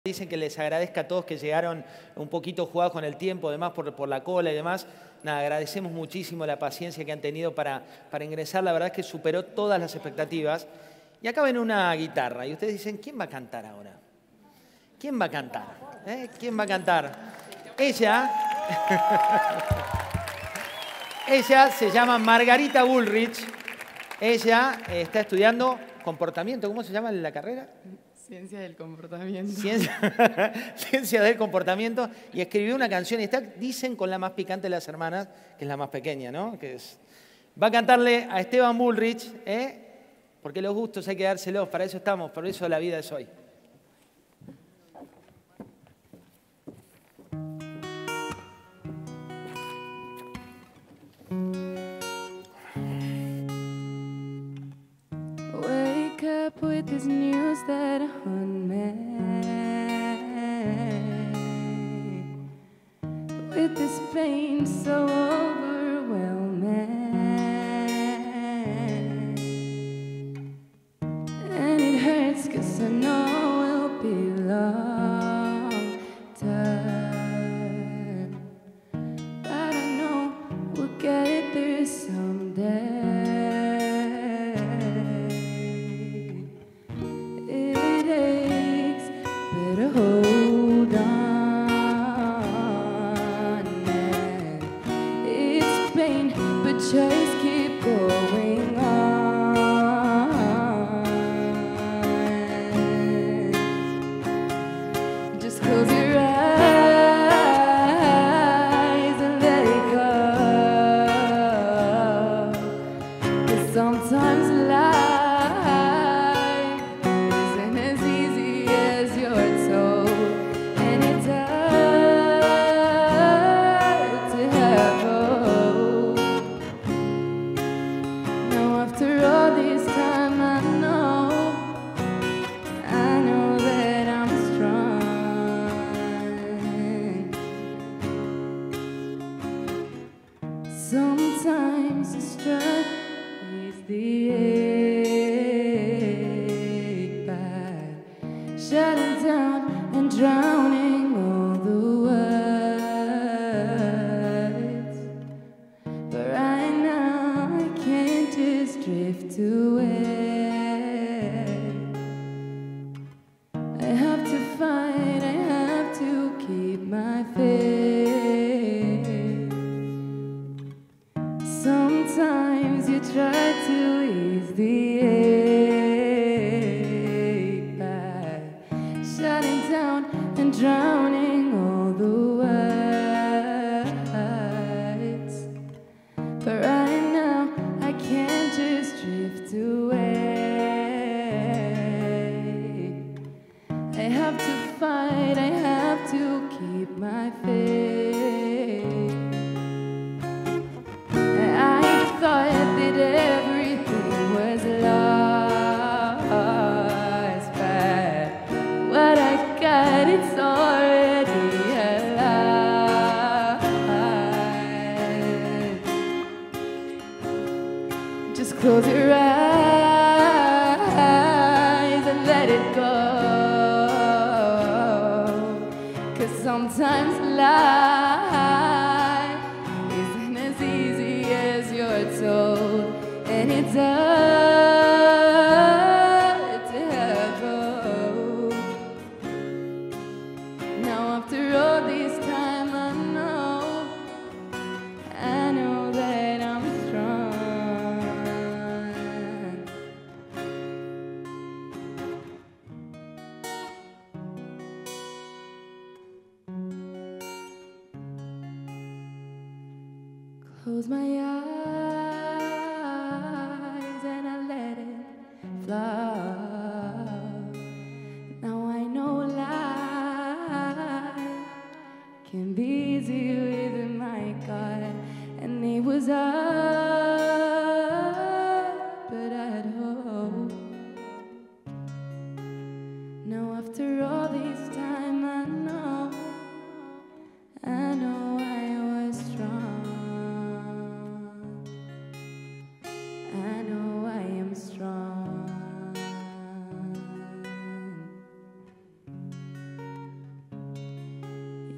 Dicen que les agradezca a todos que llegaron un poquito jugados con el tiempo, además por la cola y demás. Nada, agradecemos muchísimo la paciencia que han tenido para ingresar. La verdad es que superó todas las expectativas. Y acá ven una guitarra y ustedes dicen, ¿quién va a cantar ahora? ¿Quién va a cantar? ¿Quién va a cantar? Ella se llama Margarita Bullrich. Ella está estudiando comportamiento. ¿Cómo se llama la carrera? Ciencia del comportamiento. Ciencia del comportamiento. Y escribió una canción y está, dicen, con la más picante de las hermanas, que es la más pequeña, ¿no? Va a cantarle a Esteban Bullrich, porque los gustos hay que dárselos, para eso estamos, por eso la vida es hoy. Wake up with this news that haunt me, with this pain so overwhelming, and it hurts 'cause I know it'll be long time, but I know we'll get there someday. Hold on, man. It's pain, but just keep going on. Just close your eyes and let it go. 'Cause sometimes life isn't as easy as you're told. And it's hard to have hope. Now after all this time I know that I'm strong. Sometimes the strength is the ache by shutting down and drowning all the words. But right now I can't just drift away. I have to fight, I have to keep my faith. Sometimes you try to ease the ache by shutting down and drowning all the words. But right now I can't just drift away. I have to fight, I have to keep my faith. I thought that everything was lost, but what I got, it's already alive. Just close your eyes and let it go. 'Cause sometimes life isn't as easy as you're told. And it's hard to have hope. Now after all this time I know that I'm strong. Close my eyes and I let it flow. Now I know life can be easy with my God. And it was hard, but I had hope. Now after all this time I know I was strong.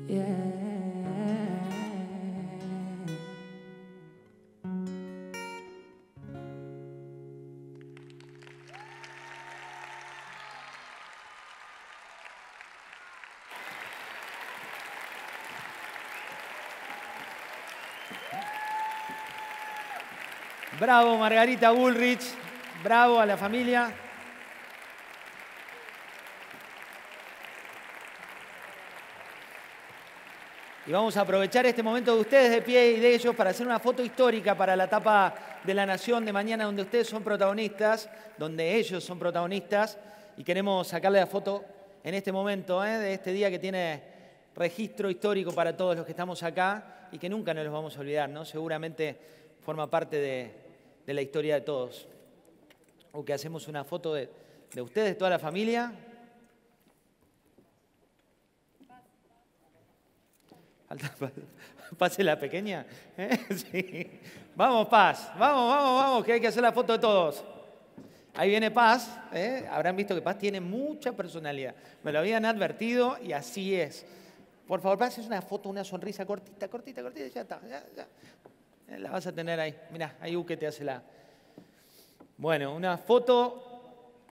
Yeah. Bravo Margarita Bullrich, bravo a la familia. Y vamos a aprovechar este momento de ustedes de pie y de ellos para hacer una foto histórica para la tapa de La Nación de mañana, donde ustedes son protagonistas, donde ellos son protagonistas. Y queremos sacarle la foto en este momento, de este día que tiene registro histórico para todos los que estamos acá y que nunca nos los vamos a olvidar, ¿no? Seguramente forma parte de la historia de todos. O que hacemos una foto de ustedes, de toda la familia. Pase la pequeña. Sí. Vamos, Paz. Vamos, que hay que hacer la foto de todos. Ahí viene Paz. Habrán visto que Paz tiene mucha personalidad. Me lo habían advertido y así es. Por favor, Paz, es una foto, una sonrisa cortita, ya está. Ya. La vas a tener ahí. Mirá, ahí Uke te hace la... Bueno, una foto